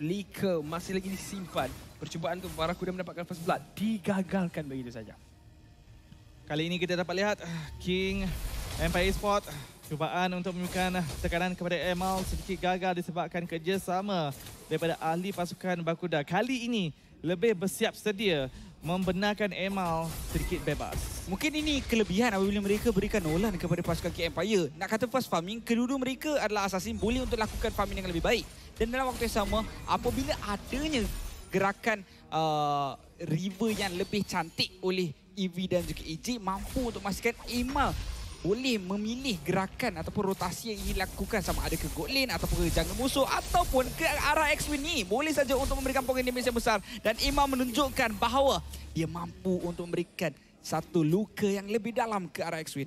Flicker masih lagi disimpan. Percubaan untuk Barakuda mendapatkan first blood digagalkan begitu saja. Kali ini kita dapat lihat King Empire Esports cubaan untuk menyukan tekanan kepada Emal sedikit gagal disebabkan kerjasama daripada ahli pasukan Barakuda. Kali ini lebih bersiap sedia membenarkan Emal sedikit bebas. Mungkin ini kelebihan apabila mereka berikan Nolan kepada pasukan King Empire. Nak kata fast farming, kedua-dua mereka adalah assassin boleh untuk lakukan farming yang lebih baik. Dan dalam waktu yang sama, apabila adanya gerakan river yang lebih cantik oleh EV dan juga EJ, mampu untuk memastikan Emal boleh memilih gerakan ataupun rotasi yang ingin dilakukan sama ada ke god lane ataupun ke jungle musuh ataupun ke arah X-Wing ni. Boleh saja untuk memberikan poin damage yang besar. Dan Emal menunjukkan bahawa dia mampu untuk memberikan satu luka yang lebih dalam ke arah X-Wing.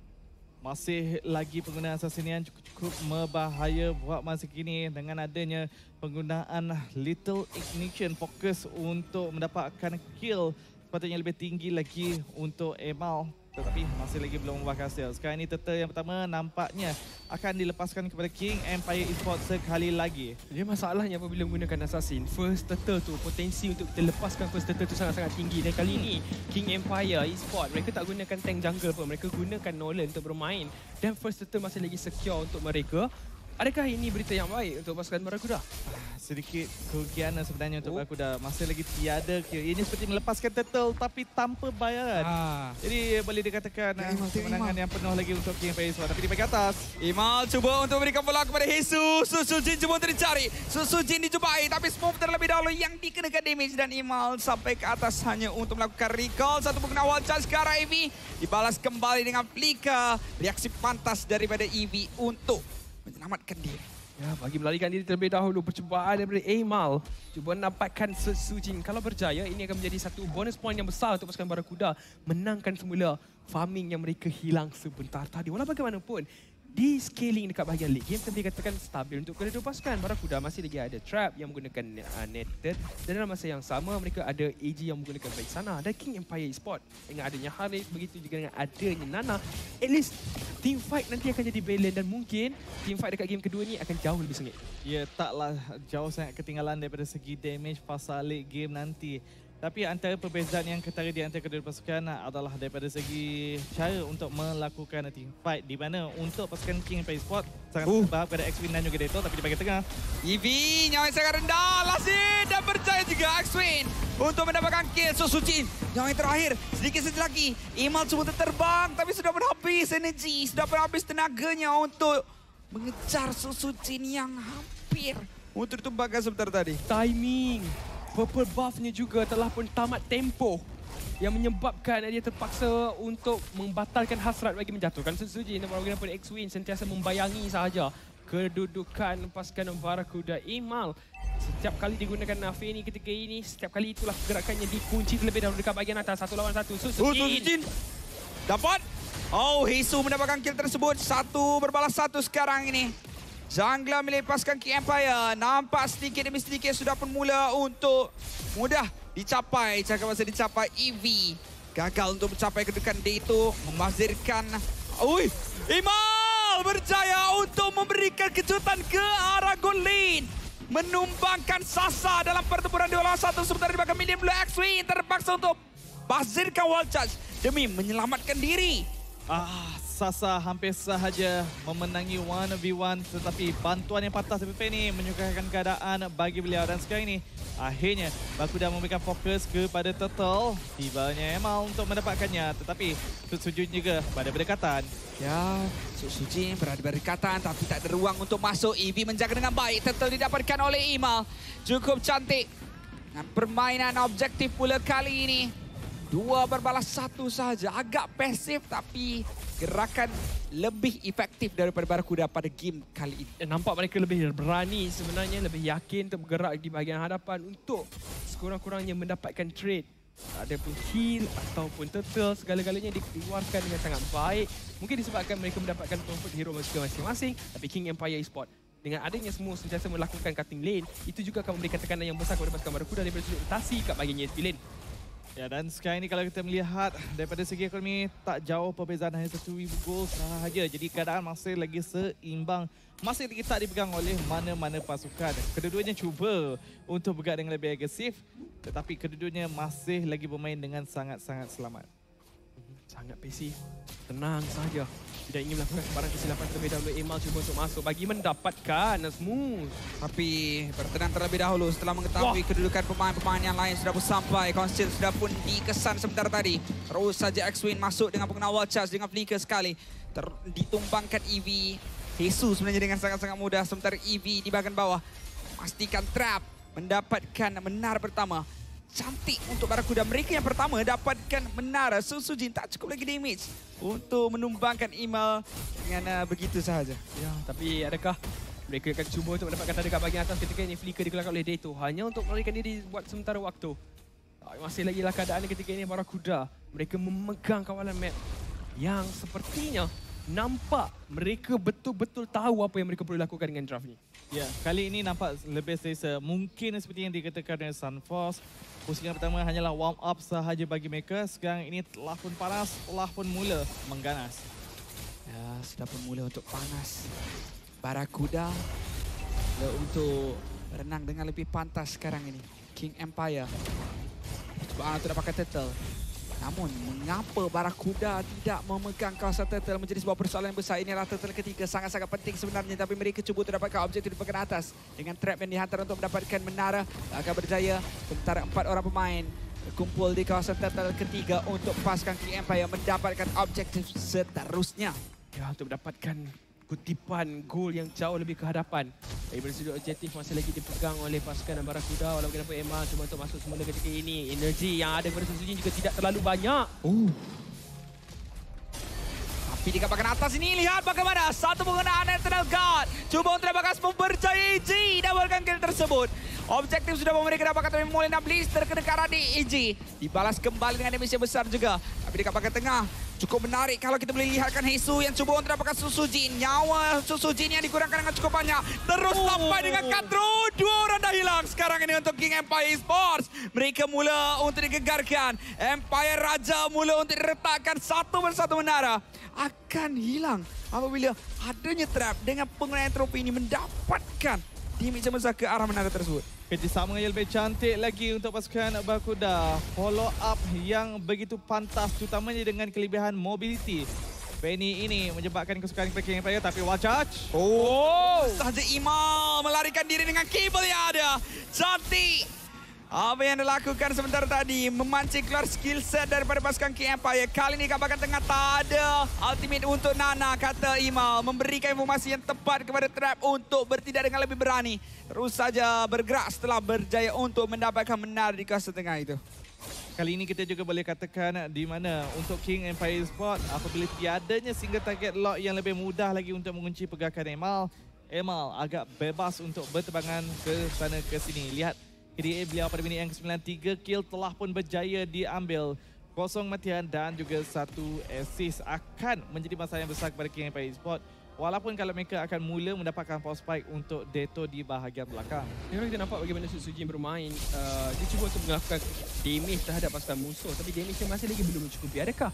Masih lagi penggunaan assassin yang cukup berbahaya buat masa kini dengan adanya penggunaan Little Ignition, fokus untuk mendapatkan kill sepatutnya lebih tinggi lagi untuk Emal. Tetapi masih lagi belum membuahkan hasil. Sekarang ini turtle yang pertama nampaknya akan dilepaskan kepada King Empire Esports sekali lagi. Dia masalahnya apabila menggunakan assassin, first turtle tu potensi untuk kita lepaskan first turtle tu sangat-sangat tinggi. Dan kali ini King Empire Esports mereka tak gunakan tank jungle pun, mereka gunakan Nolan untuk bermain. Dan first turtle masih lagi secure untuk mereka. Adakah ini berita yang baik untuk pasukan Barakuda? Sedikit kerugian sebenarnya untuk Barakuda. Masih lagi tiada kill. Ini seperti melepaskan turtle tapi tanpa bayaran. Jadi boleh dikatakan kemenangan yang penuh lagi untuk King Empire Esports. Tapi di bahagian atas, Emal cuba untuk memberikan bola kepada Jesus. Susujin cuba untuk dicari. Susujin dijumpai tapi Smoke terlebih dahulu yang dikenakan damage. Dan Emal sampai ke atas hanya untuk melakukan recall. Satu pengguna wall charge ke arah EV. Dibalas kembali dengan Flicker. Reaksi pantas daripada EV untuk menyelamatkan diri. Ya, bagi melarikan diri terlebih dahulu, percubaan daripada Emal cuba mendapatkan Sesujin. Kalau berjaya, ini akan menjadi satu bonus point yang besar untuk pasukan Barakuda menangkan semula farming yang mereka hilang sebentar tadi. Walau bagaimanapun, di scaling dekat bahagian league game boleh dikatakan stabil untuk kedua-dua pasukan. Barakuda masih lagi ada Trap yang menggunakan Netted, dan dalam masa yang sama mereka ada AG yang menggunakan baik sana, dan King Empire Esports dengan adanya Haris, begitu juga dengan adanya Nana. At least team fight nanti akan jadi balance dan mungkin team fight dekat game kedua ni akan jauh lebih sengit. ya taklah jauh sangat ketinggalan daripada segi damage pasal late game nanti. Tapi antara perbezaan yang ketara di antara kedua pasukan adalah daripada segi cara untuk melakukan team fight, di mana untuk pasukan King Empire Esports sangat berharap kepada X-Wing dan juga Dato, tapi di bahagian tengah EV nyawa yang sangat rendah. Lazid dan berjaya juga X-Wing untuk mendapatkan kill. Susujin nyawa yang terakhir. Sedikit saja lagi. Emal cuba terbang tapi sudah berhabis energi, sudah berhabis tenaganya untuk mengejar Susujin yang hampir untuk ditumbangkan sebentar tadi. Timing purple buff-nya juga telah pun tamat tempo yang menyebabkan dia terpaksa untuk membatalkan hasrat bagi menjatuhkan Sesujin. Dan walaupun X-Wing sentiasa membayangi sahaja kedudukan pasukan Barakuda. Emal setiap kali digunakan Nafi ni ketika ini, setiap kali itulah gerakannya dikunci terlebih dahulu dekat bahagian atas. 1 lawan 1. Sesujin dapat. Hisu mendapatkan kill tersebut. 1 berbalas 1 sekarang ini. Jungler melepaskan King Empire. Nampak sedikit demi sedikit sudah pun mula untuk mudah dicapai. Cakap masa dicapai EV. Gagal untuk mencapai kedudukan Dato. Memazirkan. Emal berjaya untuk memberikan kejutan ke arah goal lane. Menumbangkan Sasa dalam pertempuran 2 lawan 1. Sementara di belakang medium blue X-Wing terpaksa untuk bazirkan wall charge demi menyelamatkan diri. Sasa hampir sahaja memenangi 1v1, tetapi bantuan yang patah TPP ni menyukarkan keadaan bagi beliau. Dan sekarang ini akhirnya Barakuda memberikan fokus kepada Turtle. Tibanya Emal untuk mendapatkannya, tetapi Susujin juga pada berdekatan. Ya, Susujin berada berdekatan tapi tak ada ruang untuk masuk. EV menjaga dengan baik. Turtle didapatkan oleh Emal. Cukup cantik dengan permainan objektif pula kali ini. 2 berbalas 1 sahaja. Agak pasif tapi gerakan lebih efektif daripada Barakuda pada game kali ini. Nampak mereka lebih berani sebenarnya, lebih yakin untuk bergerak di bahagian hadapan untuk sekurang-kurangnya mendapatkan trade. Ada pun kill ataupun turtle, segala-galanya dikeluarkan dengan sangat baik. Mungkin disebabkan mereka mendapatkan comfort hero mereka masing-masing. Tapi King Empire Esports dengan adanya semua sentiasa melakukan cutting lane, itu juga akan memberikan tekanan yang besar kepada pasukan Barakuda daripada sudut rotasi kat bahagian ESP lane. Ya, dan sekarang ini kalau kita melihat daripada segi ekonomi tak jauh perbezaan, hanya 1,000 gol sahaja. Jadi keadaan masih lagi seimbang. Masih lagi tak dipegang oleh mana-mana pasukan. Kedua-duanya cuba untuk bergerak dengan lebih agresif, tetapi kedua-duanya masih lagi bermain dengan sangat-sangat selamat. Sangat pasif. Tenang saja. Tidak ingin melakukan sebarang kesilapan terlebih dahulu. Emal cuba untuk masuk bagi mendapatkan smooth. Tapi bertenang terlebih dahulu setelah mengetahui kedudukan pemain-pemain yang lain sudah pun sampai. Conceal sudah pun dikesan sebentar tadi. Terus saja X-Wing masuk dengan pengawal charge dengan flicker sekali. Ditumbangkan EV. Jesus sebenarnya dengan sangat-sangat mudah. Sementara EV di bahagian bawah. Pastikan trap mendapatkan menara pertama. Cantik untuk Barakuda. Mereka yang pertama dapatkan menara. Susujin tak cukup lagi damage untuk menumbangkan Imal dengan begitu sahaja. Ya, tapi adakah mereka akan cuba untuk mendapatkan tanda dekat bahagian atas ketika ini flicker dikelakkan oleh Dato. Hanya untuk melarikan diri buat sementara waktu. Masih lagi lah keadaan ketika ini Barakuda. Mereka memegang kawalan map yang sepertinya nampak mereka betul-betul tahu apa yang mereka perlu lakukan dengan draft ni. Ya, kali ini nampak lebih selesa. Mungkin seperti yang dikatakan oleh Sunforce. Pusingan pertama hanyalah warm up sahaja bagi mereka. Sekarang ini telah pun panas, telah pun mula mengganas. Ya, sudah pun mula untuk panas. Barakuda untuk berenang dengan lebih pantas sekarang ini. King Empire. Cuba untuk dapatkan turtle. Namun, mengapa Barakuda tidak memegang kawasan turtle menjadi sebuah persoalan yang besar. Ini adalah turtle ketiga, sangat-sangat penting sebenarnya. Tapi mereka cuba untuk dapatkan objektif di bahagian atas. Dengan trap yang dihantar untuk mendapatkan menara. Akan berjaya. Sementara 4 orang pemain berkumpul di kawasan turtle ketiga untuk pasukan King Empire mendapatkan objektif seterusnya. Ya, untuk mendapatkan kutipan gol yang jauh lebih ke hadapan. Daripada sudut objektif masih lagi dipegang oleh pasukan Barakuda. Walaupun kenapa Emma cuma untuk masuk semula ketika ini. Energi yang ada kepada Susujin juga tidak terlalu banyak. Tapi di kapakan atas ini, lihat bagaimana satu penggunaan Eternal Guard. Cuba untuk dapatkan semua berjaya EG. Dapatkan kill tersebut. Objektif sudah mereka dapatkan tapi mulai blister ke negara di EG. Dibalas kembali dengan damage yang besar juga. Tapi di kapakan tengah, cukup menarik kalau kita boleh lihatkan Hesu yang cuba untuk dapatkan Susujin. Nyawa Susujin yang dikurangkan dengan cukup banyak. Terus sampai dengan Katro. 2 orang dah hilang sekarang ini untuk King Empire Esports. Mereka mula untuk digegarkan. Empire Raja mula untuk diletakkan satu persatu menara. Akan hilang apabila adanya trap dengan penggunaan trofi ini mendapatkan damage yang besar ke arah menara tersebut. Kerjasama yang lebih cantik lagi untuk pasukan Barakuda. Follow up yang begitu pantas, terutamanya dengan kelebihan mobility. Penny ini menyebabkan kesukaan kepada King Empire, tapi Wajaj. Sahaja Imal melarikan diri dengan kabel yang ada. Cantik. Apa yang dilakukan sebentar tadi memancing keluar skill set daripada pasukan King Empire. Kali ini kabarkan tengah tak ada ultimate untuk Nana, kata Imal. Memberikan informasi yang tepat kepada Trap untuk bertindak dengan lebih berani. Terus saja bergerak setelah berjaya untuk mendapatkan menara di kawasan tengah itu. Kali ini kita juga boleh katakan di mana untuk King Empire Esports apabila tiadanya single target lock yang lebih mudah lagi untuk mengunci pergerakan Emal agak bebas untuk berterbangan ke sana ke sini. Lihat KDA beliau pada minit yang ke-9, 3 kill telah pun berjaya diambil. 0 matian dan juga 1 assist akan menjadi masalah yang besar kepada King Empire Esports. Walaupun kalau mereka akan mula mendapatkan power spike untuk Dato di bahagian belakang. Kalau kita nampak bagaimana Susujin bermain, dia cuba untuk melakukan damage terhadap pasukan musuh. Tapi damage yang masih lagi belum mencukupi. Adakah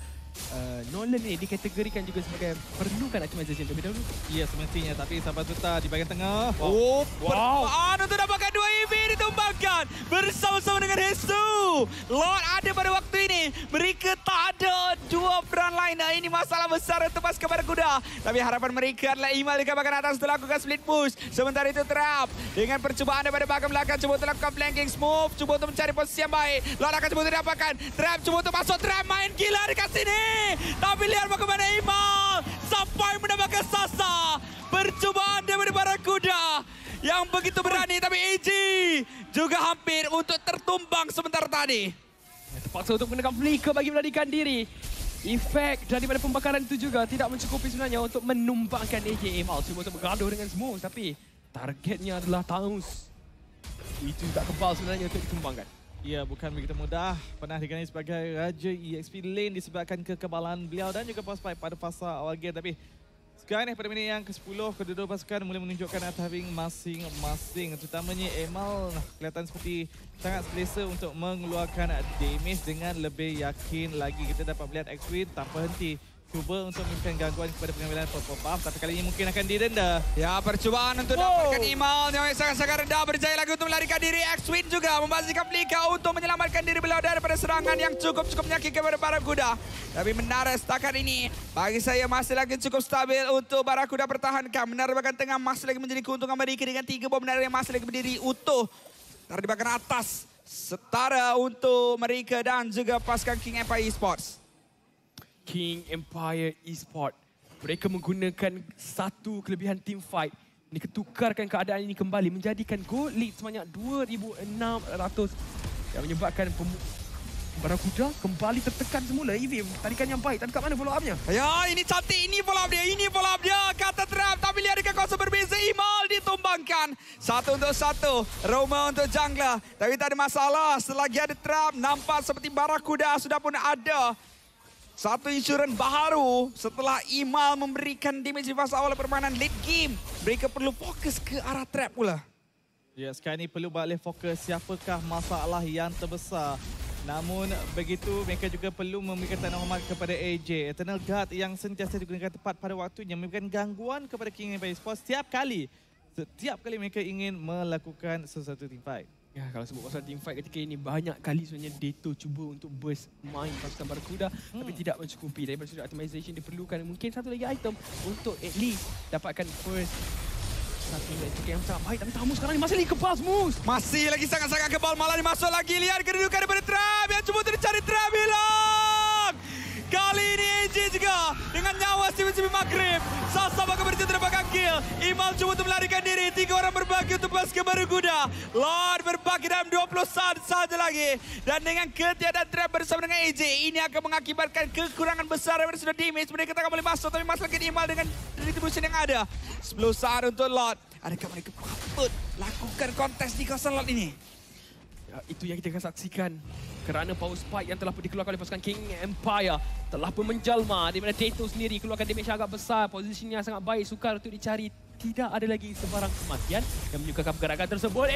Nolan ni dikategorikan juga sebagai perlukan optimization terlebih dahulu? Ya, semestinya. Tapi sahabat Tuta di bahagian tengah. Percobaan untuk dapatkan 2 EV ditumbangkan bersama-sama dengan Hesu. Lord ada pada waktu ini. Mereka tak ada 2 frontliner. Ini masalah besar untuk pasukan Barakuda. Tapi harapan mereka adalah Imal di kawasan atas untuk lakukan split push. Sementara itu Trap dengan percobaan daripada bahagian belakang cuba untuk lakukan flanking smooth. Cuba untuk mencari posisi yang baik. Lord akan cuba untuk dapatkan. Trap cuba untuk masuk. Trap main gila dekat sini. Tapi lihat bagaimana Imal sampai mendapatkan sasa. Percobaan daripada Barakuda yang begitu berani, tapi EG juga hampir untuk tertumbang sebentar tadi. Terpaksa untuk menekan flicker bagi melarikan diri. Efek daripada pembakaran itu juga tidak mencukupi sebenarnya untuk menumbangkan AJ Emal. Cuma untuk bergaduh dengan Smooth, tapi targetnya adalah Taus. Itu tak kebal sebenarnya untuk ditumbangkan. Ya, bukan begitu mudah. Pernah dikenali sebagai Raja EXP Lane disebabkan kekebalan beliau dan juga post fight pada fasa awal game. Tapi Sekarang pada minit yang ke-10, kedua-dua pasukan mulai menunjukkan timing masing-masing. Terutamanya Emal kelihatan seperti sangat selesa untuk mengeluarkan damage dengan lebih yakin lagi. Kita dapat melihat X-Win tanpa henti cuba untuk memberikan gangguan kepada pengambilan purple buff, tapi kali ini mungkin akan didenda. Ya, percubaan untuk dapatkan Imal yang sangat-sangat rendah, berjaya lagi untuk melarikan diri. X-Win juga membazikan Blika untuk menyelamatkan diri beliau daripada serangan yang cukup menyakitkan kepada Barakuda. Tapi Menara setakat ini bagi saya masih lagi cukup stabil untuk Barakuda pertahankan. Menara bahagian tengah masih lagi menjadi keuntungan mereka dengan 3 bom menara yang masih lagi berdiri utuh. Menara di bahagian atas setara untuk mereka dan juga pasukan King Empire Esports. King Empire Esports. Mereka menggunakan satu kelebihan team fight. Mereka tukarkan keadaan ini kembali menjadikan gold lead sebanyak 2,600 yang menyebabkan Barakuda kembali tertekan semula. EV tarikan yang baik. Tapi kat mana follow up-nya? Ya, ini cantik. Ini follow up dia. Ini follow up dia. Kata trap. Tapi lihat dekat kawasan berbeza. Imal ditumbangkan. 1 untuk 1. Roma untuk jungler. Tapi tak ada masalah. Selagi ada trap. Nampak seperti Barakuda sudah pun ada satu insurans baru setelah Imal memberikan damage di fasa awal permainan late game. Mereka perlu fokus ke arah trap pula. Ya, sekarang ini perlu balik fokus siapakah masalah yang terbesar. Namun begitu, mereka juga perlu memberikan tanda hormat kepada AJ. Eternal Guard yang sentiasa digunakan tepat pada waktunya. Memberikan gangguan kepada King Empire Esports setiap kali mereka ingin melakukan sesuatu team fight. Ya, kalau sebut pasal team fight ketika ini, banyak kali sebenarnya Dato cuba untuk burst main pasukan Barakuda tapi tidak mencukupi. Daripada sudut optimization diperlukan mungkin satu lagi item untuk at least dapatkan first satu electric yang sangat baik. Tapi Tamu sekarang ni masih lagi kebal Smooth. Masih lagi sangat-sangat kebal, malah dimasuk lagi. Lihat kedudukan daripada trap yang cuba untuk dicari trap, hilang. Kali ini AJ juga dengan nyawa Steven Maghrib. Sasa bakal berjaya terdapatkan kill. Imal cuba untuk melarikan diri. 3 orang berbagi untuk pasukan Barakuda. Lord berbagi dalam 20 saat saja lagi. Dan dengan ketiadaan trap bersama dengan AJ, ini akan mengakibatkan kekurangan besar daripada sudah damage. Mereka tak akan boleh masuk, tapi masalah Imal dengan distribution yang ada. 10 saat untuk Lord. Adakah mereka patut lakukan kontes di kawasan Lord ini? Ya, itu yang kita akan saksikan. Kerana power spike yang telah pun dikeluarkan oleh pasukan King Empire telah pun menjalma, di mana Dato sendiri keluarkan damage yang agak besar. Posisinya sangat baik, sukar untuk dicari. Tidak ada lagi sebarang kematian yang menyukakan pergerakan tersebut.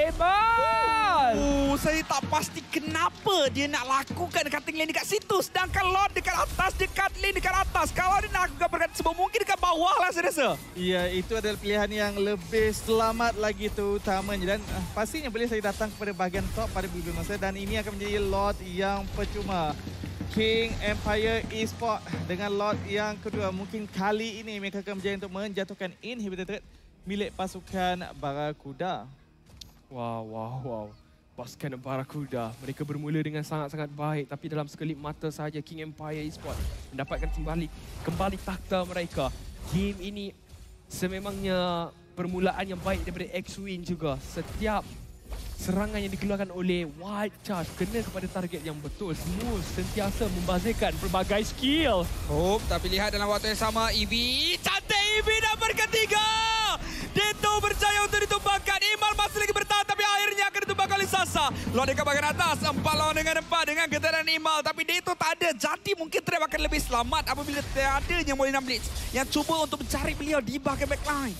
Emal! Saya tak pasti kenapa dia nak lakukan cutting lane dekat situ. Sedangkan Lord dekat atas, dekat lane dekat atas. Kalau dia nak lakukan pergerakan tersebut, mungkin dekat bawah lah saya rasa. Ya, itu adalah pilihan yang lebih selamat lagi terutamanya. Dan pastinya boleh saya datang kepada bahagian top pada beberapa masa. Dan ini akan menjadi Lord yang percuma. King Empire Esports dengan Lord yang kedua. Mungkin kali ini mereka akan berjaya untuk menjatuhkan inhibitor threat milik pasukan Barakuda. Wow. Pasukan Barakuda, mereka bermula dengan sangat-sangat baik. Tapi dalam sekelip mata sahaja King Empire Esports mendapatkan kembali takhta mereka. Game ini sememangnya permulaan yang baik daripada X-Win juga. Setiap serangan yang dikeluarkan oleh Wild Charge kena kepada target yang betul. Smooth sentiasa membazirkan pelbagai skill. Tapi lihat dalam waktu yang sama, EV. Cantik EV dapat ketiga. Dato berjaya untuk ditumbangkan. Imal masih lagi bertahan tapi akhirnya akan ditumbangkan oleh Sasa. Lord dekat bahagian atas. 4 lawan dengan 4 dengan getaran Imal. Tapi Dato tak ada. Jadi mungkin Trap akan lebih selamat apabila tidak adanya Molina Blitz yang cuba untuk mencari beliau di bahagian backline.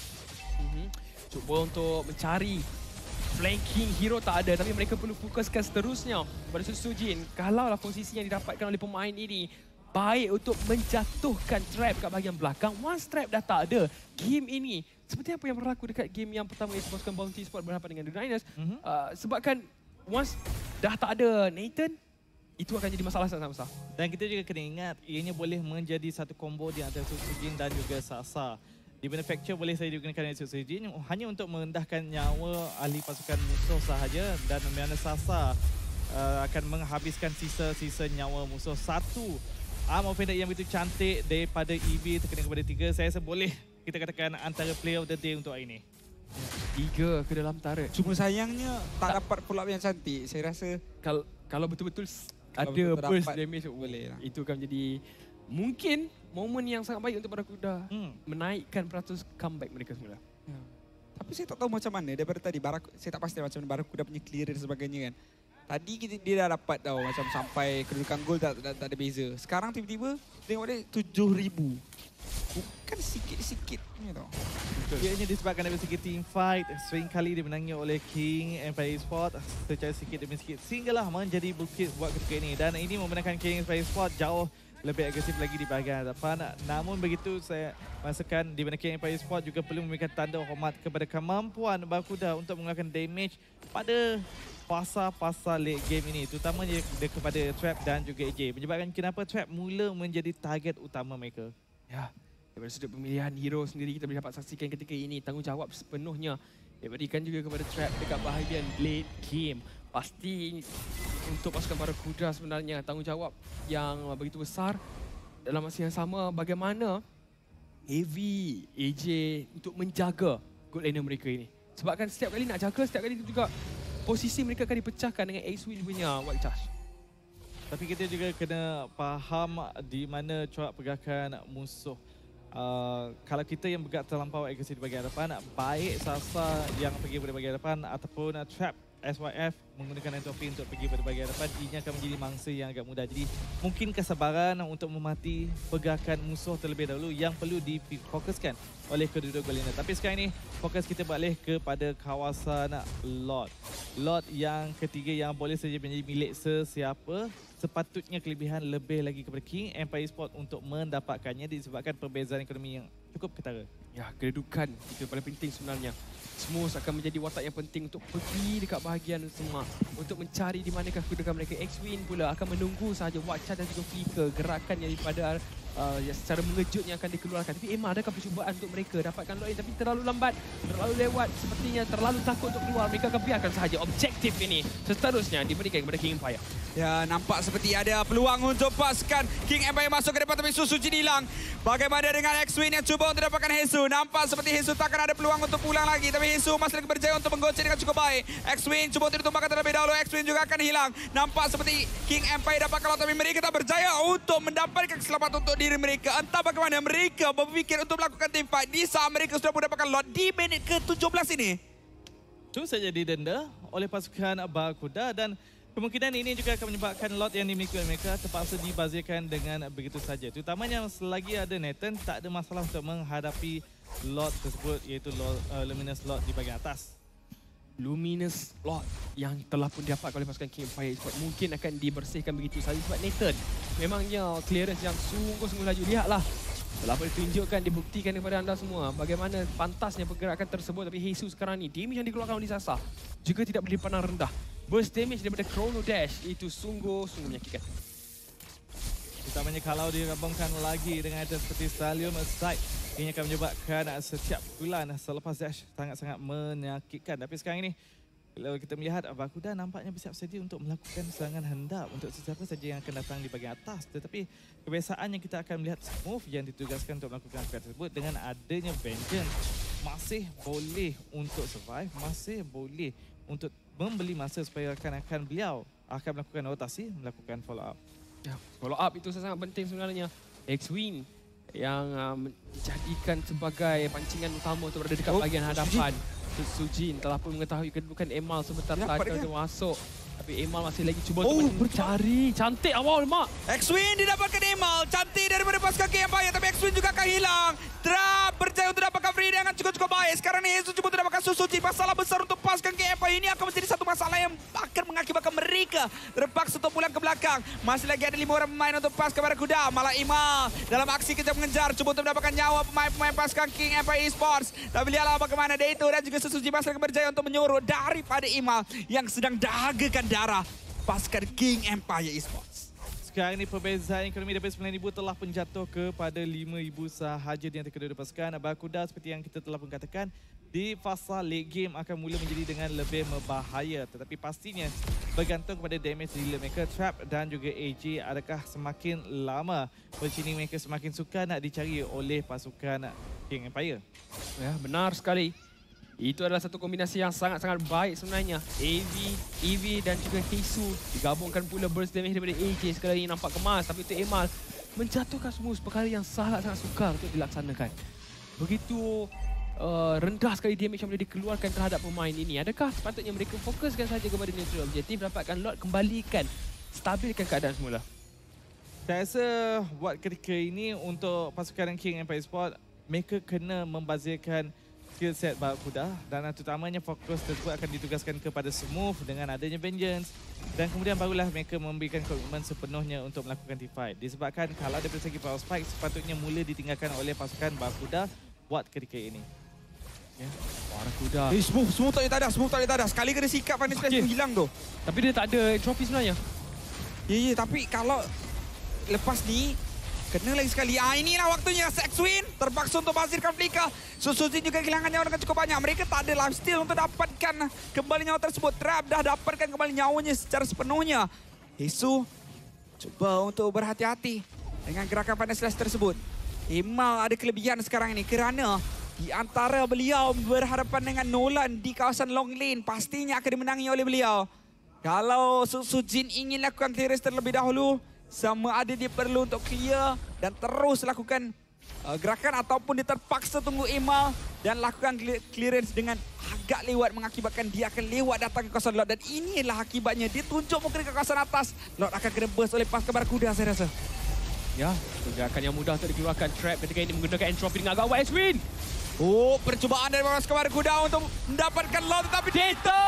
Cuba untuk mencari flanking hero tak ada, tapi mereka perlu fokuskan seterusnya pada Sujin. Kalaulah posisi yang didapatkan oleh pemain ini baik untuk menjatuhkan Trap kat bahagian belakang. Once Trap dah tak ada, game ini seperti apa yang berlaku dekat game yang pertama iaitu pasukan Bounty Sport berhadapan dengan The Niners. Sebabkan once dah tak ada Nathan, itu akan jadi masalah sangat besar. Dan kita juga kena ingat, ianya boleh menjadi satu combo di antara Sujin dan juga Sasa. Di mana Fracture boleh saya digunakan oleh Sujin hanya untuk merendahkan nyawa ahli pasukan musuh sahaja, dan mana Sasa akan menghabiskan sisa-sisa nyawa musuh. Satu arm offender yang begitu cantik daripada EV terkena kepada 3. Saya rasa boleh kita katakan antara player of the day untuk hari ini. 3 ke dalam turret. Cuma sayangnya tak dapat pull up yang cantik. Saya rasa Kalau betul-betul ada betul burst dapat, damage, boleh lah. itu akan jadi mungkin momen yang sangat baik untuk Barakuda menaikkan peratus comeback mereka semula. Ya. Tapi saya tak tahu macam mana daripada tadi. Saya tak pasti macam mana Barakuda punya clear dan sebagainya kan. Tadi dia dah dapat tahu macam sampai kedudukan gol tak ada beza. Sekarang tiba-tiba tengok dia 7,000. dilakukan sikit-sikit ni tau. Ianya disebabkan dari segi team fight, sering kali dimenangi oleh King Empire Esports secara sikit demi sikit sehinggalah menjadi bukit buat ketika ini. Dan ini membenarkan King Empire Esports jauh lebih agresif lagi di bahagian hadapan. Namun begitu saya rasakan di mana King Empire Esports juga perlu memberikan tanda hormat kepada kemampuan Barracuda untuk mengeluarkan damage pada fasa-fasa late game ini, terutamanya kepada Trap dan juga AJ. Menyebabkan kenapa Trap mula menjadi target utama mereka. Ya, daripada sudut pemilihan hero sendiri kita boleh dapat saksikan ketika ini tanggungjawab sepenuhnya diberikan juga kepada Trap dekat bahagian late game. Pasti untuk pasukan Barracuda sebenarnya tanggungjawab yang begitu besar. Dalam masa yang sama bagaimana AV, AJ untuk menjaga gold laner mereka ini. Sebabkan setiap kali nak jaga, setiap kali juga posisi mereka akan dipecahkan dengan X-Wing punya white charge. Tapi kita juga kena faham di mana corak pergerakan musuh. Kalau kita yang bergerak terlampau agresif di bahagian hadapan, baik Sasa yang pergi pada bahagian hadapan ataupun Trap SYF menggunakan entropi untuk pergi pada bahagian hadapan, ini akan menjadi mangsa yang agak mudah. Jadi mungkin kesabaran untuk memati pergerakan musuh terlebih dahulu yang perlu difokuskan oleh kedua-dua goal laner. Tapi sekarang ini fokus kita balik kepada kawasan Lord. Lord yang ketiga yang boleh saja menjadi milik sesiapa. Sepatutnya kelebihan lebih lagi kepada King Empire Esports untuk mendapatkannya disebabkan perbezaan ekonomi yang cukup ketara. Ya, kedudukan itu paling penting sebenarnya. Smooth akan menjadi watak yang penting untuk pergi dekat bahagian semak untuk mencari di manakah kedudukan mereka. X-Wing pula akan menunggu sahaja Watcha dan juga Flicker gerakan daripada secara mengejutnya akan dikeluarkan. Tapi Emma adakah percubaan untuk mereka dapatkan Lord tapi terlalu lambat, terlalu lewat, sepertinya terlalu takut untuk keluar. Mereka akan biarkan sahaja objektif ini seterusnya diberikan kepada King Empire. Ya, nampak seperti ada peluang untuk pasukan King Empire masuk ke depan tapi Susu hilang. Bagaimana dengan X-Wing yang cuba untuk dapatkan Hesu? Nampak seperti Hesu takkan ada peluang untuk pulang lagi. Tapi Hesu masih lagi berjaya untuk menggocek dengan cukup baik. X-Wing cuba untuk ditumbangkan terlebih dahulu. X-Wing juga akan hilang. Nampak seperti King Empire dapatkan Lord tapi mereka tak berjaya untuk mendapatkan keselamatan untuk diri mereka. Entah bagaimana mereka berfikir untuk melakukan team fight di saat mereka sudah mendapatkan Lord di minit ke-17 ini. Terus saja didenda oleh pasukan Barracuda dan kemungkinan ini juga akan menyebabkan Lord yang dimiliki oleh mereka terpaksa dibazirkan dengan begitu saja. Terutamanya selagi ada Nathan, tak ada masalah untuk menghadapi Lord tersebut iaitu Luminous Lord di bahagian atas. Luminous Lord yang telah pun didapat oleh pasukan King Empire Esports mungkin akan dibersihkan begitu saja sebab Nathan memangnya clearance yang sungguh-sungguh laju. Lihatlah, telah pun ditunjukkan, dibuktikan kepada anda semua bagaimana pantasnya pergerakan tersebut. Tapi Jesus sekarang ni, damage yang dikeluarkan oleh Sasa juga tidak boleh pandang rendah. Burst damage daripada Chrono Dash itu sungguh-sungguh menyakitkan. Terutamanya kalau digabungkan lagi dengan item seperti Stallion Aside, ini akan menyebabkan setiap bulan selepas dash sangat-sangat menyakitkan. Tapi sekarang ini, kalau kita melihat Barracuda nampaknya bersiap sedia untuk melakukan serangan hendak untuk sesiapa saja yang akan datang di bahagian atas. Tetapi kebiasaannya kita akan melihat Smooth yang ditugaskan untuk melakukan perkara tersebut dengan adanya Vengeance masih boleh untuk survive, masih boleh untuk membeli masa supaya akan beliau akan melakukan rotasi, melakukan follow up. Ya, follow up itu sangat penting sebenarnya. X-Wing yang menjadikan sebagai pancingan utama untuk berada dekat bahagian hadapan. Sujin telah pun mengetahui kedudukan Emal sebentar tadi dia masuk. Tapi Emal masih lagi cuba untuk mencari. Cantik awal mak. X-Wing didapatkan Emal. Cantik daripada pasukan King Empire tapi X-Wing juga akan hilang. Trap berjaya untuk dapatkan free dengan cukup-cukup baik. Sekarang ni Jesus cuba untuk dapatkan Susuji. Masalah besar untuk pasukan King Empire ini akan menjadi satu masalah yang akan mengakibatkan mereka terpaksa untuk pulang ke belakang. Masih lagi ada 5 orang pemain untuk pasukan Barracuda. Malah Emal dalam aksi kejar mengejar cuba untuk mendapatkan nyawa pemain-pemain pasukan King Empire Esports. Tapi lihatlah bagaimana Daito dan juga Susuji masih lagi berjaya untuk menyuruh daripada Emal yang sedang dahagakan darah pasukan King Empire Esports. Sekarang ini perbezaan ekonomi daripada 9,000 telah pun jatuh kepada 5,000 sahaja di antara kedua pasukan. Barracuda seperti yang kita telah pun katakan, di fasa late game akan mula menjadi dengan lebih berbahaya. Tetapi pastinya bergantung kepada damage dealer mereka, Trap dan juga AJ. Adakah semakin lama positioning mereka semakin suka nak dicari oleh pasukan King Empire? Ya, benar sekali. Itu adalah satu kombinasi yang sangat-sangat baik sebenarnya. AV, EV dan juga Hesu digabungkan pula burst damage daripada AJ. Sekali ini nampak kemas tapi untuk Emal menjatuhkan semua perkara yang sangat-sangat sukar untuk dilaksanakan. Begitu rendah sekali damage yang boleh dikeluarkan terhadap pemain ini. Adakah sepatutnya mereka fokuskan saja kepada neutral objektif, dapatkan Lord, kembalikan, stabilkan keadaan semula? Saya rasa buat ketika ini untuk pasukan King Empire Esports, mereka kena membazirkan skill set Barakuda dan terutamanya fokus tersebut akan ditugaskan kepada Smooth dengan adanya Vengeance dan kemudian barulah mereka memberikan komitmen sepenuhnya untuk melakukan teamfight. Disebabkan kalau dari segi power spike sepatutnya mula ditinggalkan oleh pasukan Barakuda buat ketika ini. Ya, Barakuda. Smooth tak boleh tadas. Sekali kena sikap Finance Flash tu hilang tu. Tapi dia tak ada trofi sebenarnya. Ya, tapi kalau lepas ni kena lagi sekali. Inilah waktunya Sexwin terpaksa untuk bazirkan Flicker. Susuzin juga kehilangan nyawa dengan cukup banyak. Mereka tak ada lifesteal untuk dapatkan kembali nyawa tersebut. Trap dah dapatkan kembali nyawanya secara sepenuhnya. Hesu cuba untuk berhati-hati dengan gerakan Finance Flash tersebut. Emal ada kelebihan sekarang ini kerana di antara beliau berhadapan dengan Nolan di kawasan long lane. Pastinya akan dimenangi oleh beliau. Kalau Susuzin ingin lakukan clearance terlebih dahulu, sama ada dia perlu untuk clear dan terus lakukan gerakan ataupun dia terpaksa tunggu Emal dan lakukan clearance dengan agak lewat mengakibatkan dia akan lewat datang ke kawasan Lord dan inilah akibatnya dia tunjuk muka ke kawasan atas. Lord akan kena burst oleh pasukan Barakuda saya rasa. Ya, gerakan yang mudah untuk dikeluarkan Trap ketika ini menggunakan entropy dengan agak wide swing. Oh, percubaan dari pasukan Barakuda untuk mendapatkan Lord tetapi Deto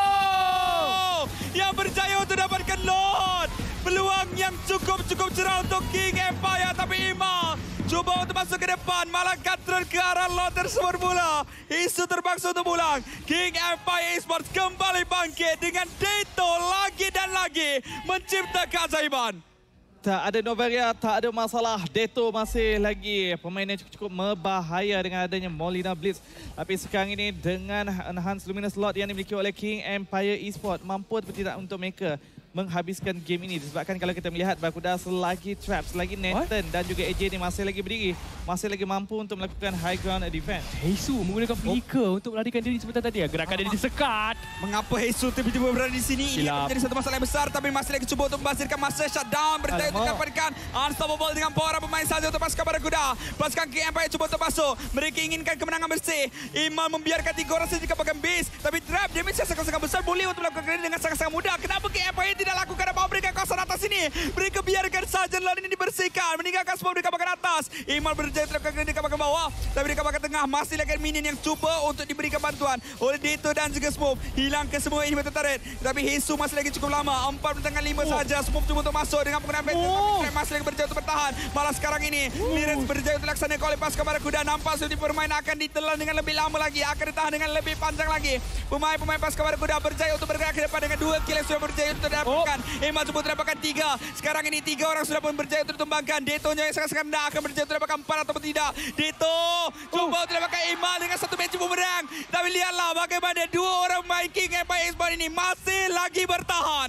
yang berjaya untuk dapatkan Lord. Peluang yang cukup cerah untuk King Empire tapi Emal cuba untuk masuk ke depan malah katron ke arah Lord tersebut pula. Isu terpaksa untuk pulang. King Empire Esports kembali bangkit dengan Deto lagi dan lagi mencipta keajaiban. Tak ada Noveria, tak ada masalah. Deto masih lagi pemain yang cukup berbahaya dengan adanya Molina Blitz. Tapi sekarang ini dengan Enhanced Luminous Lord yang dimiliki oleh King Empire Esports mampu atau tidak untuk mereka menghabiskan game ini. Disebabkan kalau kita melihat Barakuda selagi Trap, selagi Nathan dan juga AJ ni masih lagi berdiri, masih lagi mampu untuk melakukan high ground defense. Hesu menggunakan flicker untuk melarikan diri sebentar tadi. Gerakan dia disekat. Mengapa Hesu tiba-tiba berada di sini? Ini Silap. menjadi satu masalah yang besar tapi masih lagi cuba untuk membasirkan masa shutdown. Berjaya untuk dapatkan unstoppable dengan power pemain saja untuk pasukan Barakuda. Pasukan King Empire cuba untuk masuk. Mereka inginkan kemenangan bersih. Iman membiarkan 3 orang saja pegang base. Tapi Trap damage yang sangat-sangat besar boleh untuk melakukan ini dengan sangat-sangat mudah. Kenapa King Empire tidak lakukan apa mereka kawasan atas ini? Mereka biarkan saja Lord ini dibersihkan. Meninggalkan semua mereka bagian atas. Iman berjaya terlakukan ini bagian bawah. Tapi mereka bagian tengah masih lagi minion yang cuba untuk diberikan bantuan oleh Deto dan juga Smooth. Hilang ke semua inhibitor turret. Tapi Hesu masih lagi cukup lama. 4 dengan 5 saja. Smooth cuba untuk masuk dengan penggunaan Phantom. Masih lagi berjaya untuk bertahan. Malah sekarang ini clearance berjaya untuk dilaksanakan oleh pasukan Barakuda. Nampak seperti permainan akan ditelan dengan lebih lama lagi. Akan ditahan dengan lebih panjang lagi. Pemain-pemain pasukan Barakuda berjaya untuk bergerak ke depan dengan 2 kill yang sudah berjaya untuk didapatkan. Emal cuba untuk dapatkan 3. Sekarang ini 3 orang sudah pun berjaya untuk ditumbangkan. Deto-nya yang sangat-sangat rendah akan berjaya untuk dapatkan 4 ataupun tidak. Deto cuba untuk dapatkan Emal dengan satu match bumerang. Tapi lihatlah bagaimana 2 orang main King Empire Esports ini masih lagi bertahan.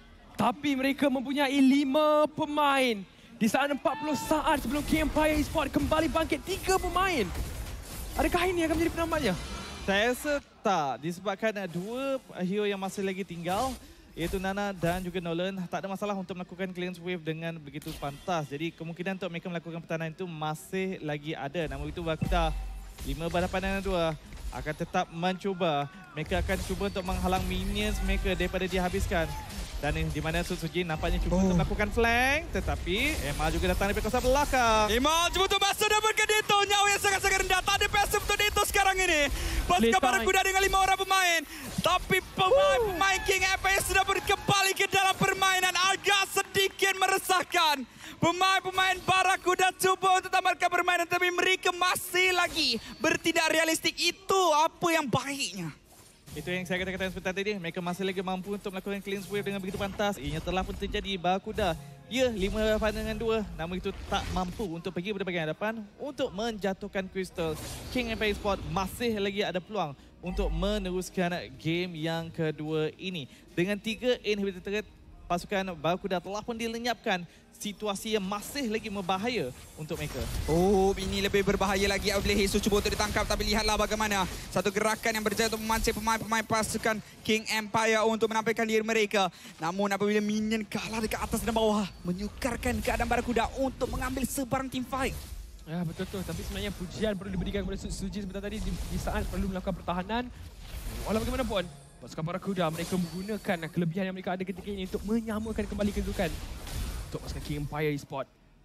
Tapi mereka mempunyai 5 pemain. Di saat 40 saat sebelum King Empire Esports kembali bangkit 3 pemain. Adakah ini akan menjadi penambatnya? Saya rasa tak. Disebabkan 2 hero yang masih lagi tinggal, iaitu Nana dan juga Nolan, tak ada masalah untuk melakukan clearance wave dengan begitu pantas. Jadi kemungkinan untuk mereka melakukan pertahanan itu masih lagi ada. Namun itu Barakuda 5 berhadapan dengan 2 akan tetap mencuba. Mereka akan cuba untuk menghalang minions mereka daripada dihabiskan. Dan di mana Susuzin nampaknya cuba untuk melakukan flank. Tetapi Emal juga datang dari kawasan belakang. Emal cuba untuk masuk dapatkan Deto. Nyawa yang sangat-sangat rendah. Tak ada passive untuk Deto sekarang ini. Pasukan Barakuda dengan 5 orang pemain. Tapi pemain King Empire sudah kembali ke dalam permainan. Agak sedikit meresahkan. Pemain-pemain Barakuda cuba untuk tamatkan permainan. Tapi mereka masih lagi bertindak realistik. Itu apa yang baiknya. Itu yang saya katakan sebentar tadi. Mereka masih lagi mampu untuk melakukan cleanse wave dengan begitu pantas. Ianya telah pun terjadi. Barakuda, ya 5 hadapan dengan 2. Namun itu tak mampu untuk pergi pada bahagian hadapan untuk menjatuhkan Crystal. King Empire Esports masih lagi ada peluang untuk meneruskan game yang kedua ini. Dengan 3 inhibitor turret, pasukan Barakuda telah pun dilenyapkan. Situasi yang masih lagi berbahaya untuk mereka. Oh, ini lebih berbahaya lagi. Apabila Hesu cuba untuk ditangkap. Tapi lihatlah bagaimana satu gerakan yang berjaya untuk memancing pemain-pemain pasukan King Empire untuk menampilkan diri mereka. Namun apabila minion kalah dekat atas dan bawah, menyukarkan keadaan Barakuda untuk mengambil sebarang team fight. Ya, betul-betul. Tapi sebenarnya pujian perlu diberikan kepada Suji sebentar tadi di saat perlu melakukan pertahanan. Walau bagaimanapun, pasukan Barakuda mereka menggunakan kelebihan yang mereka ada ketika ini untuk menyamakan kembali kedudukan untuk pasukan King Empire Esports.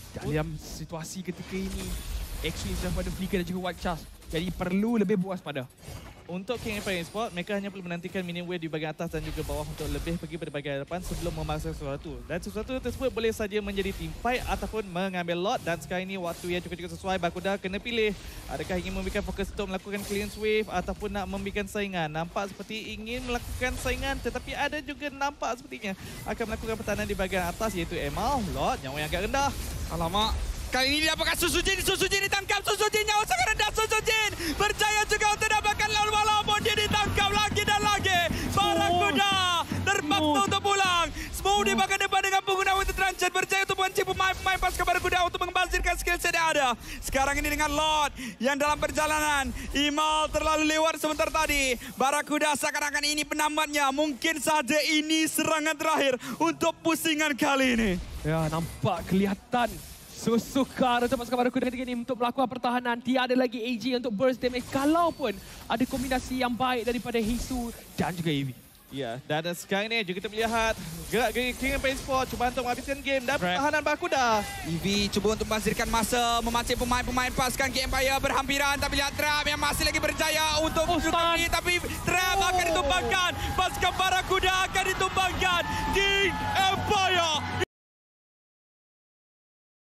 Dalam situasi ketika ini, Extreme sudah pada Flicker dan juga White Charge. Jadi perlu lebih berwaspada. Untuk King Empire Esports, mereka hanya perlu menantikan minion wave di bahagian atas dan juga bawah untuk lebih pergi pada bahagian depan sebelum memaksa sesuatu. Dan sesuatu tersebut boleh saja menjadi team fight ataupun mengambil lot. Dan sekarang ini waktu yang cukup sesuai, Barracuda kena pilih. Adakah ingin memberikan fokus untuk melakukan clearance wave ataupun nak memberikan saingan. Nampak seperti ingin melakukan saingan, tetapi ada juga nampak sepertinya akan melakukan pertahanan di bahagian atas, iaitu Emal. Lot nyawa yang agak rendah. Alamak. Kali ini didapatkan Susujin ditangkap. Susujin nyawa sangat rendah. Susujin berjaya juga untuk dapatkan lawan walaupun dia ditangkap lagi dan lagi. Barracuda terpaksa untuk pulang. Smooth di bahagian depan dengan penggunaan Winter Transit. Berjaya untuk mengancam pemain-pemain pasukan Barracuda untuk membazirkan skill set yang ada. Sekarang ini dengan Lord yang dalam perjalanan. Imal terlalu lewat sebentar tadi. Barracuda seakan-akan ini penambatnya. Mungkin saja ini serangan terakhir untuk pusingan kali ini. Ya, nampak kelihatan sukar untuk pasukan Barracuda ketika ini untuk melakukan pertahanan. Tiada lagi AG untuk burst damage. Kalaupun ada kombinasi yang baik daripada Heisu dan juga Eevee. Ya, dan sekarang ini juga kita melihat gerak-gerik King Empire Esports cuba untuk menghabiskan game dan pertahanan Barracuda. Eevee cuba untuk membazirkan masa, memancing pemain-pemain pasukan King Empire berhampiran, tapi lihat Trap yang masih lagi berjaya untuk menutupi, tapi Trap akan ditumbangkan. Pasukan Barracuda akan ditumbangkan. King Empire